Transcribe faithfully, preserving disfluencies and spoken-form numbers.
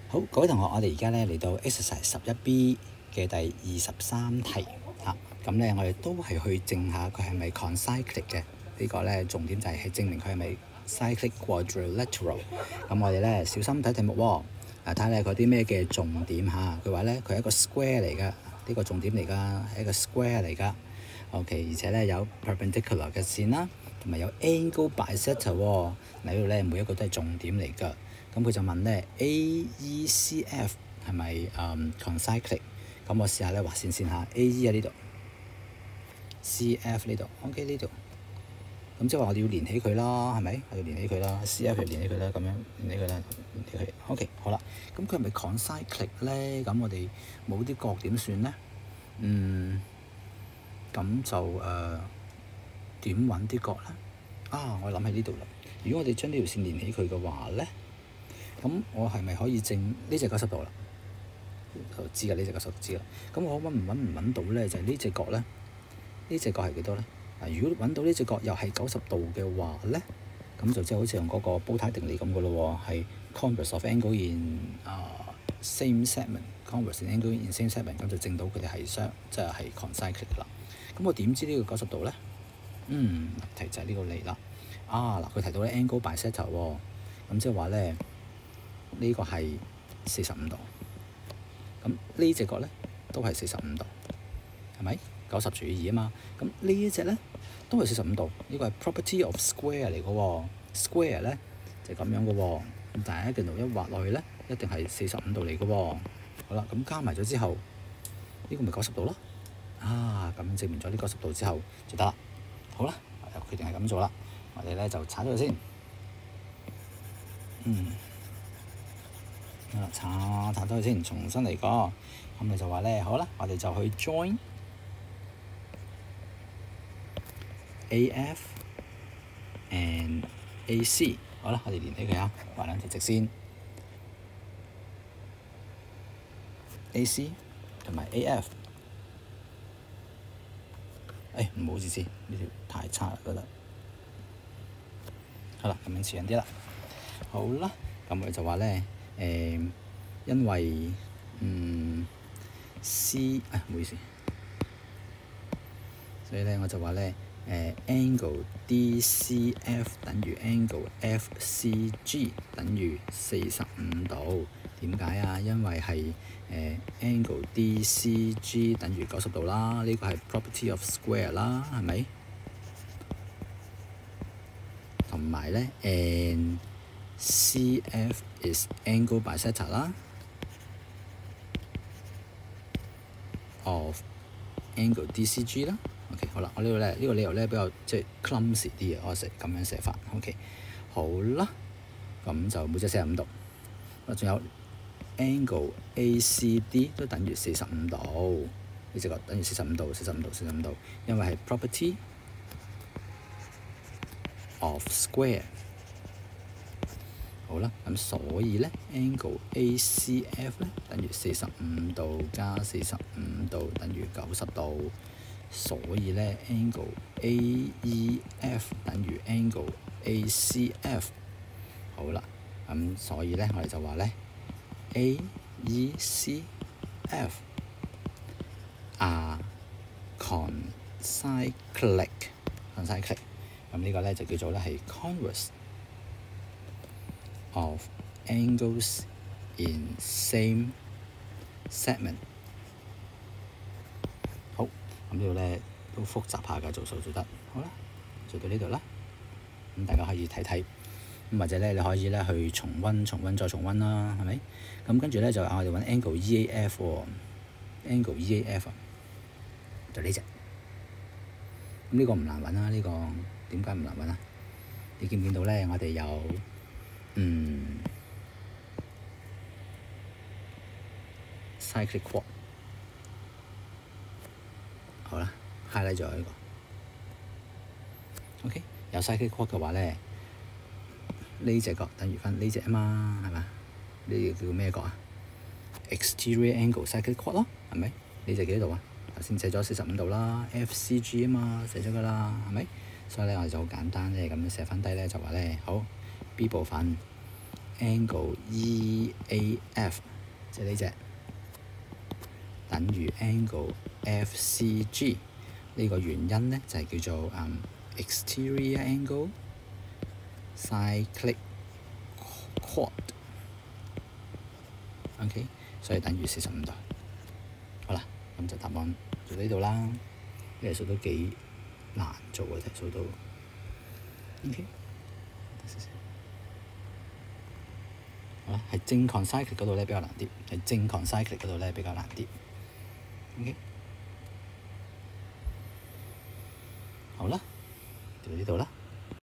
好，各位同學，我哋而家咧嚟到 exercise 十一 B 嘅第二十三題嚇，咁、啊、咧我哋都係去證下佢係咪 concyclic 嘅。呢個咧重點就係係證明佢係咪 cyclic quadrilateral。咁我哋咧小心睇題目喎，啊睇下咧佢啲咩嘅重點嚇。佢話咧佢係一個 square 嚟㗎，呢、這個重點嚟㗎，係一個 square 嚟㗎。OK， 而且咧有 perpendicular 嘅線啦，同埋有 angle bisector 喎。嗱呢度咧每一個都係重點嚟㗎。咁佢就問咧 A E C F 係咪誒、um, concyclic？ 咁我試下咧畫線線下 A E 喺呢度 ，C F 呢度 ，OK 呢度。咁即係話我哋要連起佢啦，係咪？我要連起佢啦 ，C F 要連起佢啦，咁樣連起佢啦，連起佢。OK 好啦，咁佢係咪 concyclic 咧？咁我哋冇啲角點算咧？嗯，咁就誒點揾啲角咧？啊，我諗喺呢度啦。如果我哋將呢條線連起佢嘅話咧？咁我係咪可以正呢隻九十度啦？就知㗎，呢隻九十度知啦。咁我揾唔揾唔揾到咧？就係、是、呢隻角咧，呢隻角係幾多咧？嗱，如果揾到呢隻角又係九十度嘅話咧，咁就即係好似用嗰個煲呔定理咁嘅咯喎，係 converse of angle in 啊、uh, same segment，converse in angle in same segment，咁就證到佢哋係相即係係 concyclic 啦。咁我點知呢個九十度咧？嗯，題就係呢個嚟啦。啊嗱，佢提到咧 angle bisector 喎，咁即係話咧。呢個係四十五度，咁呢隻角咧都係四十五度，係咪？九十除以二啊嘛，咁呢一隻咧都係四十五度，呢個係 property of square 嚟嘅喎 ，square 咧就咁樣嘅喎，咁但係一條路一畫落去咧，一定係四十五度嚟嘅喎。好啦，咁加埋咗之後，呢個咪九十度咯，啊，咁證明咗呢九十度之後就得啦。好啦，我就決定係咁做啦，我哋咧就鏟咗佢先，嗯。好啦，查查咗佢先，重新嚟過。咁你就話咧，好啦，我哋就去 join A F and A C。好啦，我哋連起佢啊，畫兩條直線 A C 同埋 A F。誒唔好意思，呢條太差啦，覺得。好啦，咁樣似樣啲啦。好啦，咁我哋就話咧。誒、呃，因為嗯 C 啊，唔好意思，所以咧我就話咧誒 angle D C F 等於 angle F C G 等於四十五度。點解啊？因為係誒、呃、angle D C G 等於九十度啦，呢、這個係 property of square 啦，係咪？同埋咧誒。C F is angle bisector 啦 of angle D C G 啦。OK， 好啦，我呢度咧呢個理由咧比較即係 clumsy 啲嘅，我寫咁樣寫法。OK， 好啦，咁就每隻四十五度。啊，仲有 angle A C D 都等於四十五度，呢隻角等於四十五度，四十五度，四十五度，因為係 property of square。好啦，咁所以咧 angle A C F 咧等於四十五度加四十五度等於九十度，所以咧 angle A E F 等於 angle A C F。好啦，咁所以咧我哋就話咧 A E C F are concyclic，concyclic， 咁呢個咧就叫做咧係 converse of angles in same segment。好，咁呢度咧都複雜下㗎，做數做得好啦，做到呢度啦。咁大家可以睇睇，咁或者咧你可以咧去重溫、重溫再重溫啦，係咪？咁跟住咧就我哋揾 angle E A F 喎 ，angle E A F 啊，就呢隻。咁呢個唔難揾啦，呢個點解唔難揾啊？你見唔見到咧？我哋有嗯 cyclic quad， 好啦 highlight 咗呢個 OK， 有 cyclic quad 嘅話咧，呢隻角等於翻呢隻啊嘛，係嘛？呢個叫咩角啊 ？exterior angle cyclic quad 咯，係咪？呢隻幾多度啊？頭先寫咗四十五度啦 ，F C G 啊嘛，寫咗噶啦，係咪？所以咧我哋就好簡單咧咁樣寫翻低咧，就話咧好 B 部分。 angle E A F， 即係呢隻等於 angle F C G。呢個原因咧就係、是、叫做、um, exterior angle cyclic chord。OK， 所以等於四十五度。好啦，咁就答案做呢度啦。呢題數都幾難做嘅，題數都 OK。好啦，係正 concyclic 嗰度咧比較難啲，係正 concyclic 嗰度咧比較難啲。OK。好啦，到呢度啦。